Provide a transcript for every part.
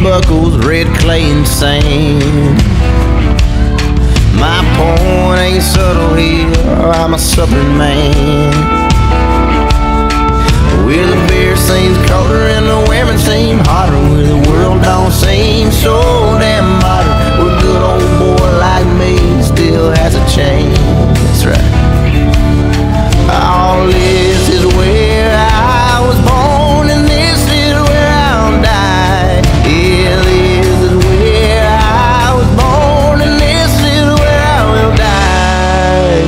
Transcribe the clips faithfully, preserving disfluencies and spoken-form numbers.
buckles, red clay and sand. My point ain't subtle here, I'm a southern man. Where the beer seems colder and the women seem hotter, where the world don't seem so damn modern, where a good old boy like me still has a chance. That's right. All this is where I was born, and this is where I'll die. Yeah, this is where I was born, and this is where I will die.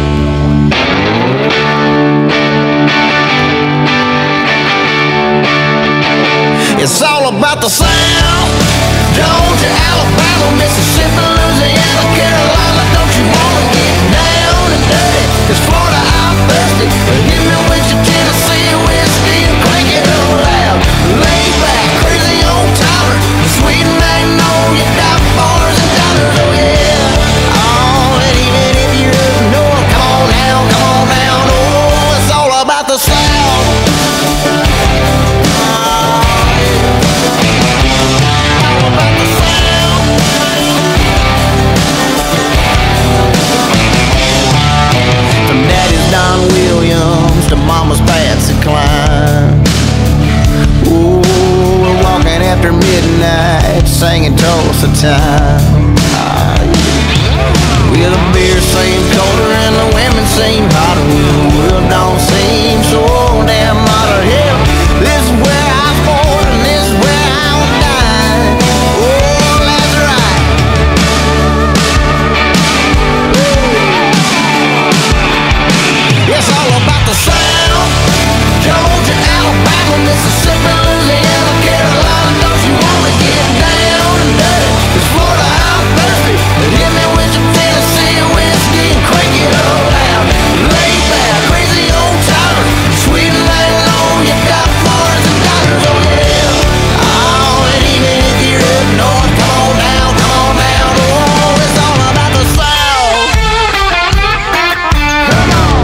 It's all about the South. Georgia, Alabama, Mississippi, Louisiana, Carolina. Don't you wanna get down and dirty? 'Cause Florida, I'm thirsty. Hit me with your Tennessee whiskey and crank it up loud. Lay back, crazy old timer, sweet magnolia, got bars and dollars, oh yeah. Oh, and even if you're up north, come on down, come on down. Oh, it's all about the South. Don Williams to Mama's Patsy Cline. Ooh, we're walking after midnight, singing Tulsa time. Ah, yeah. Well, the beer seems colder and the women seem hotter, the world don't seem so damn modern. Hell, this is where I was born and this is where I will die. Oh, that's right. It's all about the South. Georgia, Alabama, Mississippi, Louisiana, Carolina. Don't you wanna get down and dirty? 'Cause Florida, I'm thirsty. Hit me with your Tennessee whiskey and crank it up loud. Lay back, crazy old timer, sweet and magnolia, got bars and dollars, oh yeah. Oh, and even if you're up north, come on down, come on down. Oh, it's all about the South. Come on.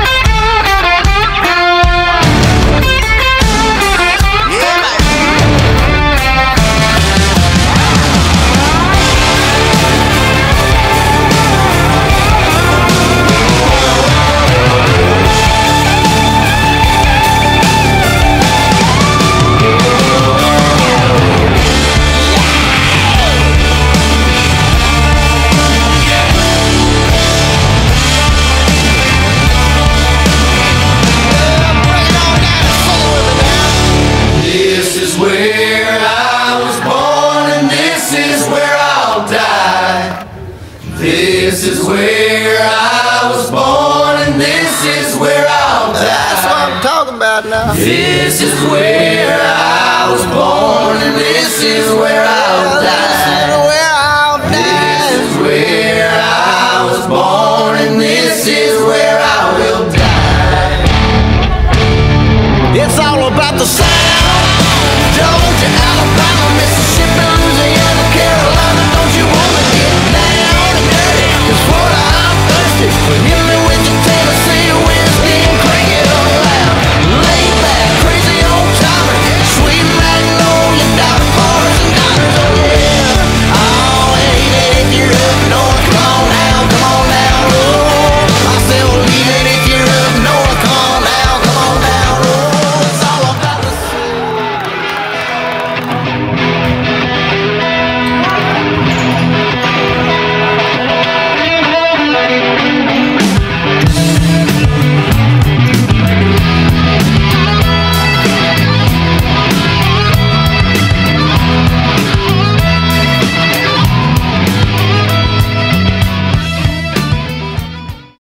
This is where I was born and this is where I'll die. This is where I was born and this is where I'll die. That's what I'm talking about now. This is where I was born and this is where